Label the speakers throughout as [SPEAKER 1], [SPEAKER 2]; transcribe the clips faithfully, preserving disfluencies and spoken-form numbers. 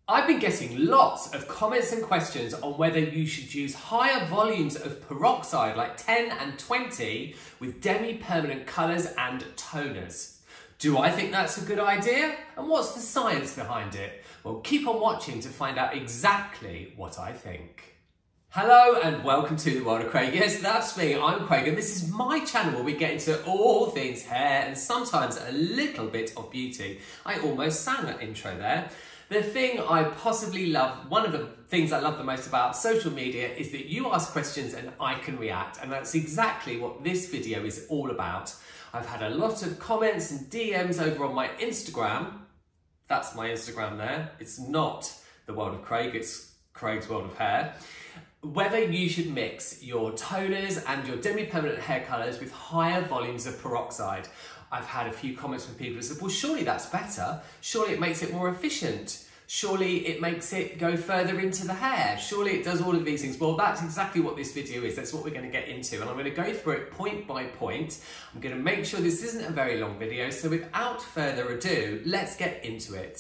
[SPEAKER 1] I've been getting lots of comments and questions on whether you should use higher volumes of peroxide like ten and twenty with demi-permanent colours and toners. Do I think that's a good idea? And what's the science behind it? Well, keep on watching to find out exactly what I think. Hello and welcome to the world of Craig. Yes, that's me, I'm Craig, and this is my channel where we get into all things hair and sometimes a little bit of beauty. I almost sang that intro there. The thing I possibly love, one of the things I love the most about social media is that you ask questions and I can react, and that's exactly what this video is all about. I've had a lot of comments and D Ms over on my Instagram. That's my Instagram there. It's not the world of Craig, it's Craig's world of hair. Whether you should mix your toners and your demi-permanent hair colours with higher volumes of peroxide. I've had a few comments from people who said, well, surely that's better. Surely it makes it more efficient. Surely it makes it go further into the hair. Surely it does all of these things. Well, that's exactly what this video is. That's what we're going to get into. And I'm going to go through it point by point. I'm going to make sure this isn't a very long video. So without further ado, let's get into it.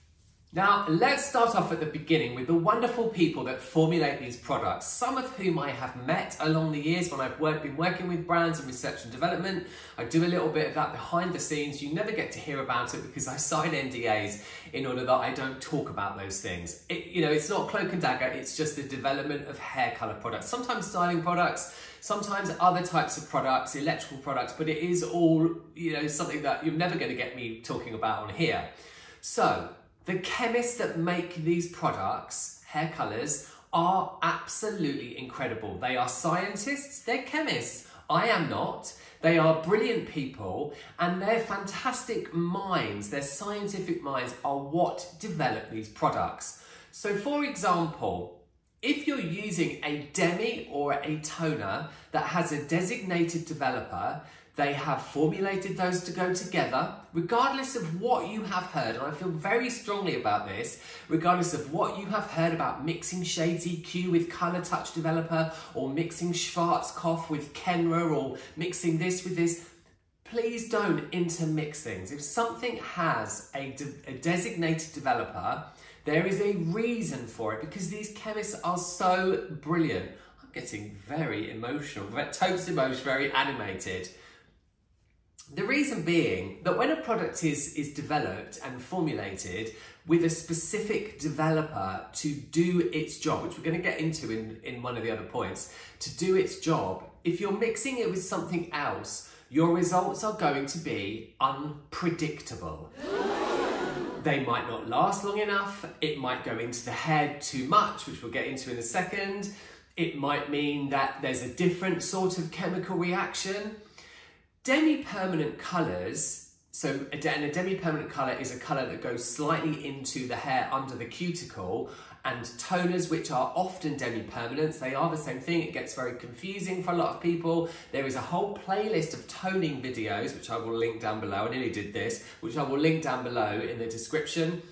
[SPEAKER 1] Now, let's start off at the beginning with the wonderful people that formulate these products, some of whom I have met along the years when I've worked, been working with brands and research and development. I do a little bit of that behind the scenes. You never get to hear about it because I sign N D As in order that I don't talk about those things. It, you know, it's not cloak and dagger, it's just the development of hair color products, sometimes styling products, sometimes other types of products, electrical products, but it is all, you know, something that you're never going to get me talking about on here. So, the chemists that make these products, hair colours, are absolutely incredible. They are scientists, they're chemists. I am not. They are brilliant people and their fantastic minds, their scientific minds are what develop these products. So for example, if you're using a demi or a toner that has a designated developer, they have formulated those to go together, regardless of what you have heard, and I feel very strongly about this, regardless of what you have heard about mixing Shades E Q with Colour Touch Developer, or mixing Schwarzkopf with Kenra, or mixing this with this, please don't intermix things. If something has a, de a designated developer, there is a reason for it, because these chemists are so brilliant. I'm getting very emotional, totes emotion, very animated. The reason being that when a product is, is developed and formulated with a specific developer to do its job, which we're going to get into in, in one of the other points, to do its job, if you're mixing it with something else, your results are going to be unpredictable. They might not last long enough, it might go into the hair too much, which we'll get into in a second. It might mean that there's a different sort of chemical reaction. Demi-permanent colours, so a, and a demi-permanent colour is a colour that goes slightly into the hair under the cuticle, and toners, which are often demi-permanents, they are the same thing. It gets very confusing for a lot of people. There is a whole playlist of toning videos, which I will link down below. I nearly did this, which I will link down below in the description,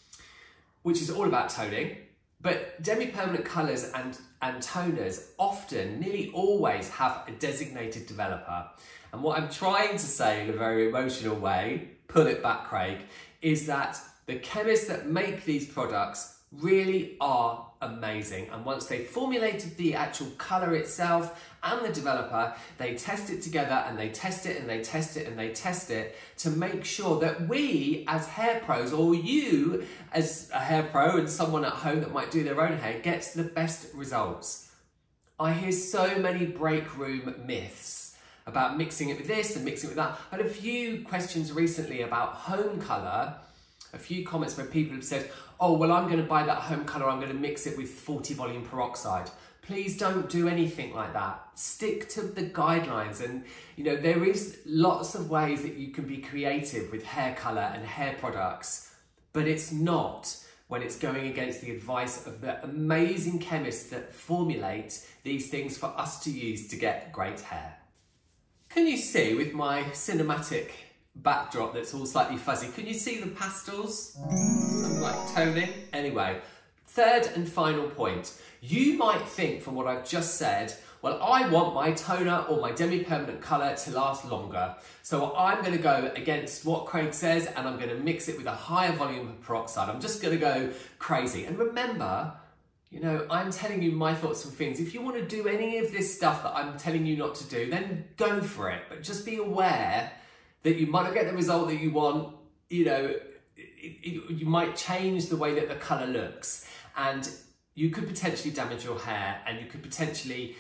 [SPEAKER 1] which is all about toning. But demi-permanent colours and, and toners often, nearly always, have a designated developer. And what I'm trying to say in a very emotional way, pull it back Craig, is that the chemists that make these products really are amazing. And once they've formulated the actual colour itself and the developer, they test it together and they test it and they test it and they test it to make sure that we as hair pros, or you as a hair pro and someone at home that might do their own hair, gets the best results. I hear so many break room myths about mixing it with this and mixing it with that. I had a few questions recently about home colour, a few comments where people have said, oh, well, I'm going to buy that home colour, I'm going to mix it with forty volume peroxide. Please don't do anything like that. Stick to the guidelines. And, you know, there is lots of ways that you can be creative with hair colour and hair products, but it's not when it's going against the advice of the amazing chemists that formulate these things for us to use to get great hair. Can you see with my cinematic backdrop that's all slightly fuzzy, can you see the pastels? I'm like toning. Anyway, third and final point. You might think from what I've just said, Well, I want my toner or my demi-permanent colour to last longer. So I'm going to go against what Craig says and I'm going to mix it with a higher volume of peroxide. I'm just going to go crazy. And remember, you know, I'm telling you my thoughts and feelings. If you want to do any of this stuff that I'm telling you not to do, then go for it. But just be aware that you might not get the result that you want. You know, it, it, you might change the way that the colour looks. And you could potentially damage your hair and you could potentially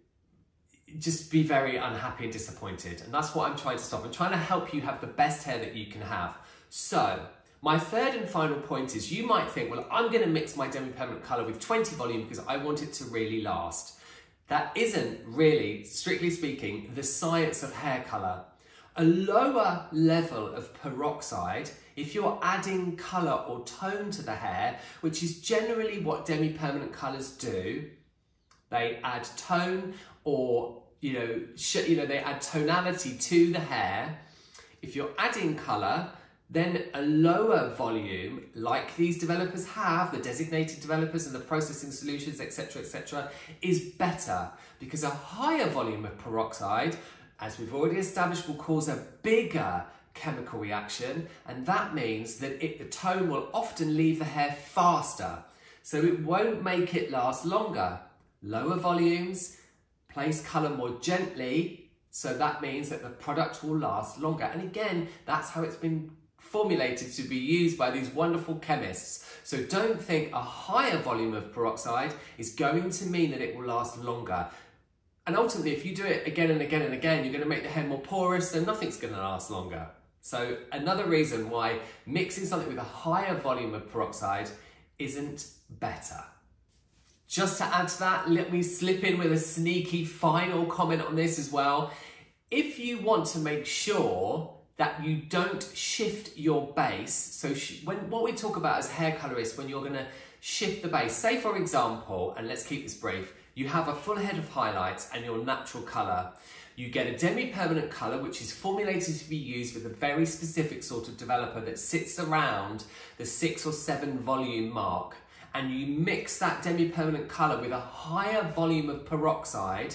[SPEAKER 1] just be very unhappy and disappointed. And that's what I'm trying to stop. I'm trying to help you have the best hair that you can have. So, my third and final point is you might think, well, I'm going to mix my demi-permanent colour with twenty volume because I want it to really last. That isn't really, strictly speaking, the science of hair colour. A lower level of peroxide, if you're adding colour or tone to the hair, which is generally what demi-permanent colours do, they add tone or, you know, sh you know, they add tonality to the hair. If you're adding colour, then a lower volume, like these developers have, the designated developers and the processing solutions, et cetera, et cetera, is better because a higher volume of peroxide, as we've already established, will cause a bigger chemical reaction, and that means that it, the tone will often leave the hair faster, so it won't make it last longer. Lower volumes place colour more gently, so that means that the product will last longer. And again, that's how it's been formulated to be used by these wonderful chemists. So don't think a higher volume of peroxide is going to mean that it will last longer. And ultimately, if you do it again and again and again, you're going to make the hair more porous, so nothing's going to last longer. So another reason why mixing something with a higher volume of peroxide isn't better. Just to add to that, let me slip in with a sneaky final comment on this as well. If you want to make sure that you don't shift your base, so sh when what we talk about as hair colorists, when you're going to shift the base, say for example, and let's keep this brief, you have a full head of highlights and your natural colour. You get a demi-permanent colour which is formulated to be used with a very specific sort of developer that sits around the six or seven volume mark, and you mix that demi-permanent colour with a higher volume of peroxide.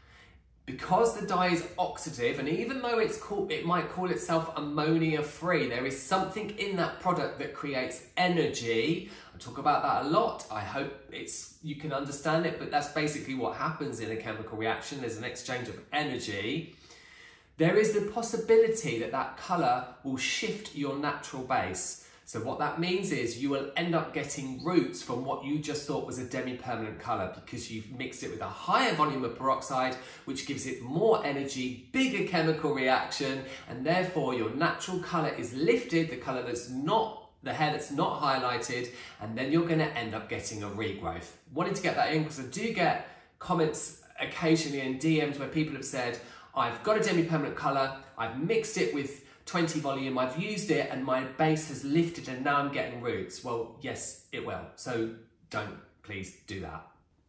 [SPEAKER 1] Because the dye is oxidative, and even though it's called, it might call itself ammonia free, there is something in that product that creates energy. I talk about that a lot. I hope it's you can understand it, but that's basically what happens in a chemical reaction. There's an exchange of energy. There is the possibility that that colour will shift your natural base. So what that means is you will end up getting roots from what you just thought was a demi-permanent colour because you've mixed it with a higher volume of peroxide, which gives it more energy, bigger chemical reaction, and therefore your natural colour is lifted, the colour that's not, the hair that's not highlighted, and then you're going to end up getting a regrowth. Wanted to get that in because I do get comments occasionally in D Ms where people have said, I've got a demi-permanent colour, I've mixed it with twenty volume, I've used it and my base has lifted and now I'm getting roots. Well, yes, it will. So don't please do that.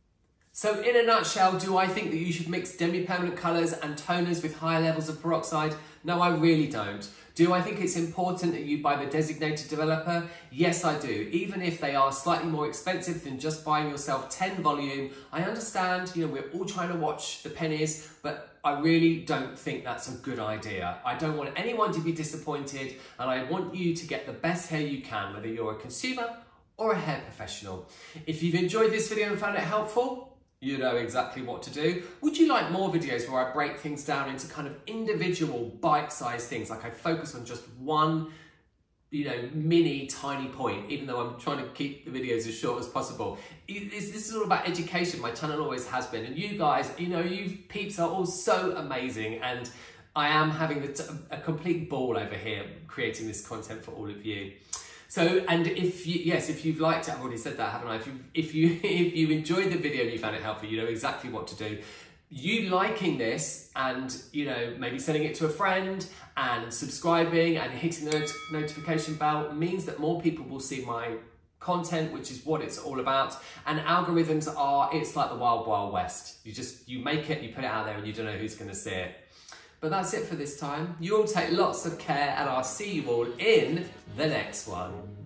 [SPEAKER 1] So in a nutshell, do I think that you should mix demi-permanent colours and toners with higher levels of peroxide? No, I really don't. Do I think it's important that you buy the designated developer? Yes, I do. Even if they are slightly more expensive than just buying yourself ten volume, I understand, you know, we're all trying to watch the pennies, but I really don't think that's a good idea. I don't want anyone to be disappointed, and I want you to get the best hair you can, whether you're a consumer or a hair professional. If you've enjoyed this video and found it helpful, you know exactly what to do. Would you like more videos where I break things down into kind of individual bite-sized things, like I focus on just one, you know, mini tiny point, even though I'm trying to keep the videos as short as possible? This is all about education. My channel always has been, and you guys, you know, you peeps are all so amazing, and I am having the t a complete ball over here creating this content for all of you. So, and if you, yes, if you've liked it, I've already said that, haven't I? If you, if you, if you enjoyed the video and you found it helpful, you know exactly what to do. You liking this and, you know, maybe sending it to a friend and subscribing and hitting the not notification bell means that more people will see my content, which is what it's all about. And algorithms are, it's like the wild, wild west. You just, you make it, you put it out there and you don't know who's gonna see it. But that's it for this time. You all take lots of care and I'll see you all in the next one.